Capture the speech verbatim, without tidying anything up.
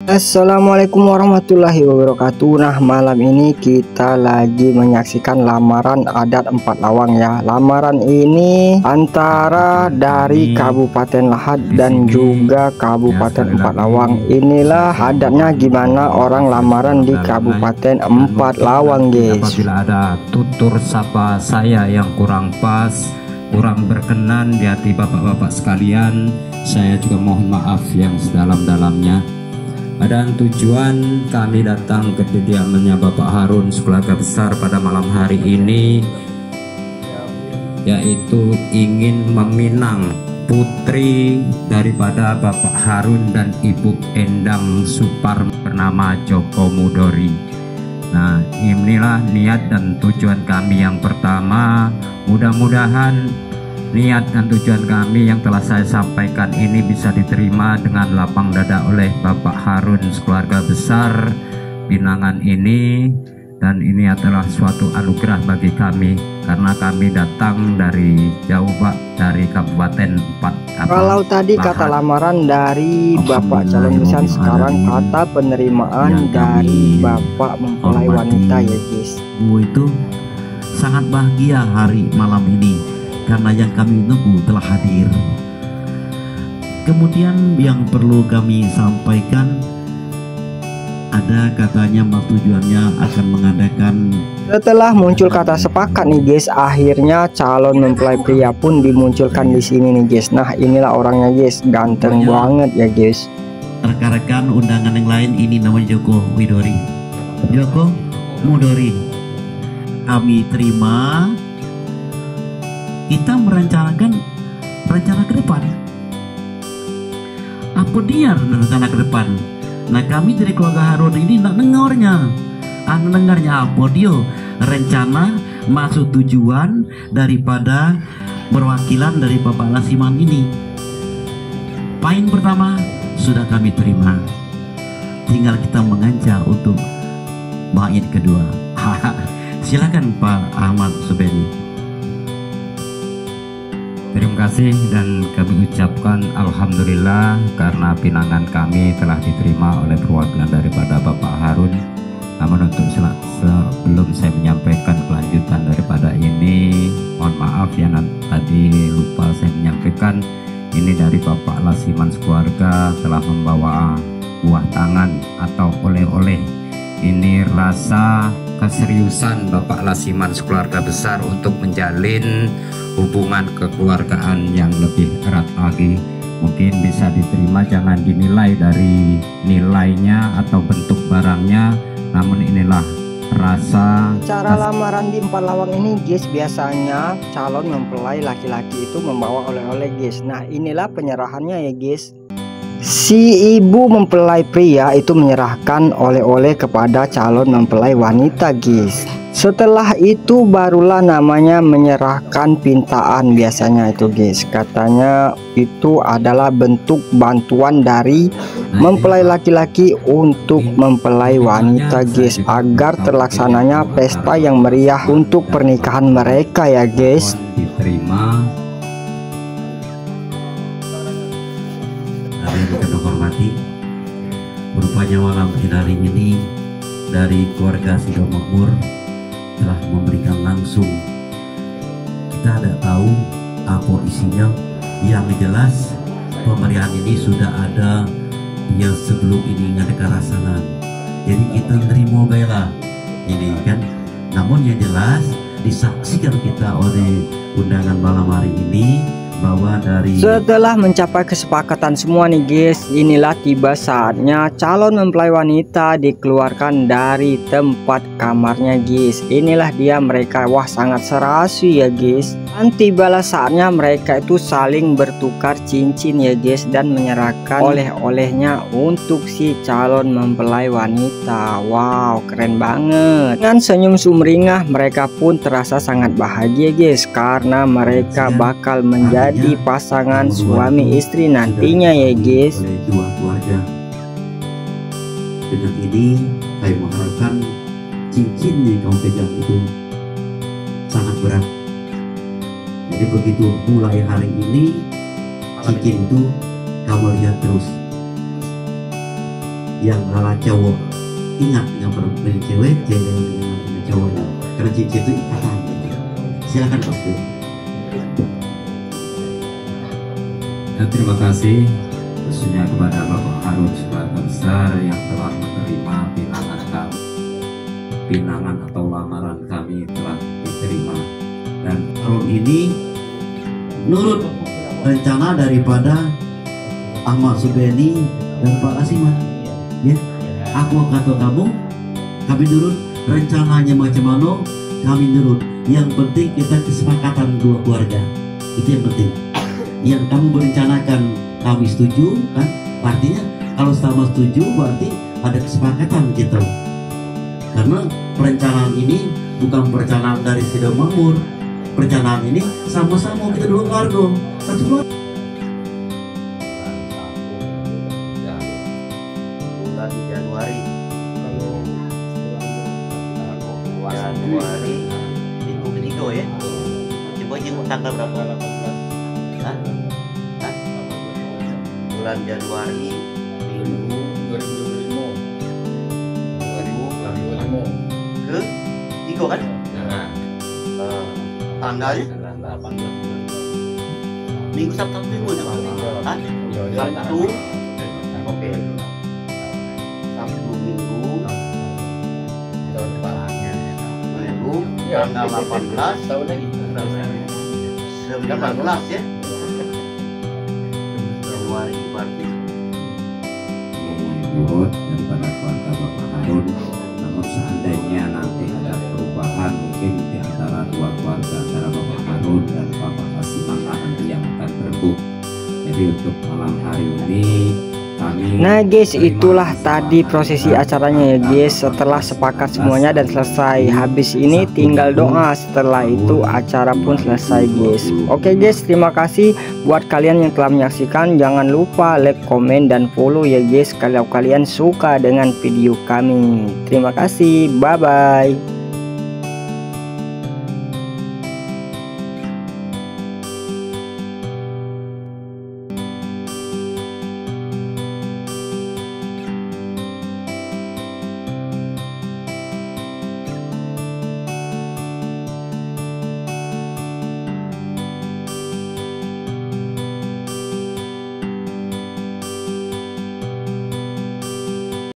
Assalamualaikum warahmatullahi wabarakatuh. Nah, malam ini kita lagi menyaksikan lamaran adat Empat Lawang ya. Lamaran ini antara dari Kabupaten Lahat dan juga Kabupaten Empat Lawang. Inilah adatnya gimana orang lamaran di Kabupaten Empat Lawang, guys. Apabila ada tutur sapa saya yang kurang pas, kurang berkenan di hati bapak-bapak sekalian, saya juga mohon maaf yang sedalam-dalamnya. Dan tujuan kami datang ke kediamannya Bapak Harun sekeluarga besar pada malam hari ini, yaitu ingin meminang putri daripada Bapak Harun dan Ibu Endang Supar bernama Joko Mudori. Nah, inilah niat dan tujuan kami yang pertama. Mudah-mudahan niat dan tujuan kami yang telah saya sampaikan ini bisa diterima dengan lapang dada oleh Bapak Harun sekeluarga besar Pinangan ini, dan ini adalah suatu anugerah bagi kami karena kami datang dari jauh Pak, dari Kabupaten Empat. Kalau tadi kata lamaran dari Bapak calon besan, sekarang kata penerimaan dari Bapak mempelai wanita ya guys. Itu sangat bahagia hari malam ini karena yang kami tunggu telah hadir. Kemudian yang perlu kami sampaikan, ada katanya tujuannya akan mengadakan. Setelah muncul kata sepakat nih guys, akhirnya calon mempelai pria pun dimunculkan di sini nih guys. Nah, inilah orangnya guys, ganteng Pokoknya, banget ya guys. Rekan-rekan undangan yang lain, ini namanya Joko Widori, Joko Mudori. Kami terima. Kita merencanakan rencana ke depan. Apa dia rencana ke depan? Nah, kami dari keluarga Harun ini nak dengarnya. Ah, dengarnya apa dia? Rencana masuk tujuan daripada perwakilan dari Bapak Lasiman ini. Poin pertama sudah kami terima. Tinggal kita mengancam untuk bait kedua. Silakan Pak Ahmad Suberi. Terima kasih dan kami ucapkan alhamdulillah karena pinangan kami telah diterima oleh perwakilan daripada Bapak Harun. Namun untuk sebelum saya menyampaikan kelanjutan daripada ini, mohon maaf ya, tadi lupa saya menyampaikan ini dari Bapak Lasiman sekeluarga telah membawa buah tangan atau oleh-oleh. Ini rasa keseriusan Bapak Lasiman sekeluarga besar untuk menjalin hubungan kekeluargaan yang lebih erat lagi. Mungkin bisa diterima, jangan dinilai dari nilainya atau bentuk barangnya, namun inilah rasa. Cara lamaran di Empat Lawang ini guys, biasanya calon mempelai laki-laki itu membawa oleh-oleh guys. Nah, inilah penyerahannya ya guys. Si ibu mempelai pria itu menyerahkan oleh-oleh kepada calon mempelai wanita guys. Setelah itu barulah namanya menyerahkan pintaan biasanya itu guys. Katanya itu adalah bentuk bantuan dari mempelai laki-laki untuk mempelai wanita guys, agar terlaksananya pesta yang meriah untuk pernikahan mereka ya guys. Diterima. Yang kita hormati, berupanya malam hari ini dari keluarga Sido Makmur telah memberikan langsung. Kita tidak tahu apa isinya, yang jelas pemberian ini sudah ada yang sebelum ini ngadakan rasanan. Jadi kita terima baiklah ini kan. Namun yang jelas disaksikan kita oleh undangan malam hari ini bahwa dari setelah mencapai kesepakatan semua nih guys, inilah tiba saatnya calon mempelai wanita dikeluarkan dari tempat kamarnya guys. Inilah dia mereka, wah sangat serasi ya guys. Dan tibalah saatnya mereka itu saling bertukar cincin ya guys, dan menyerahkan oleh-olehnya untuk si calon mempelai wanita. Wow, keren banget. Dengan senyum sumringah mereka pun terasa sangat bahagia guys, karena mereka bakal menjadi di pasangan suami istri nantinya ya guys. Dua keluarga. Dengan ini saya mengharapkan cincin yang kamu pegang itu sangat berat. Jadi begitu mulai hari ini cincin itu kamu lihat terus. yang ala cowok ingat yang pilih cewek, cewek dengan pilih cowoknya, karena cincin itu ikatan. Silakan Pak Sud. Dan terima kasih khususnya kepada Bapak Harun sebagai besar yang telah menerima pinangan kami. Pinangan atau lamaran kami telah diterima, dan Tahun ini menurut rencana daripada Ahmad Subeni dan Pak Asiman, ya, aku kata kamu, kami nurut rencananya macam mana, kami nurut. Yang penting kita kesepakatan dua keluarga, itu yang penting. Yang kamu berencanakan kami setuju, kan? Artinya kalau sama setuju berarti ada kesepakatan gitu. Karena perencanaan ini bukan perencanaan dari Sidomakmur. Perencanaan ini sama-sama kita dua keluarga, satu keluarga. Bulan Januari, Januari minggu ketiga ya. Coba jenguk tanggal berapa? Hah? Hah? Bulan Januari minggu dua ribu dua puluh lima ke tiga kan? Uh, tanggalnya minggu Sabtu minggu aja. Hah? Sabtu. Oke. Sabtu minggu. Minggu tanggal delapan belas tahun lagi. sembilan belas ya. Januari berarti. Menurut daripada keluarga Bapak Harun, namun seandainya nanti ada perubahan mungkin di antara dua keluarga antara Bapak Harun dan Bapak Asiman nanti yang akan berembuk. Jadi untuk malam hari ini kami Nah guys, itulah tadi prosesi acaranya ya guys. Setelah sepakat semuanya dan selesai, habis ini tinggal doa. Setelah itu acara pun selesai guys. Oke guys, terima kasih buat kalian yang telah menyaksikan. Jangan lupa like, komen, dan follow ya guys kalau kalian suka dengan video kami. Terima kasih, bye bye.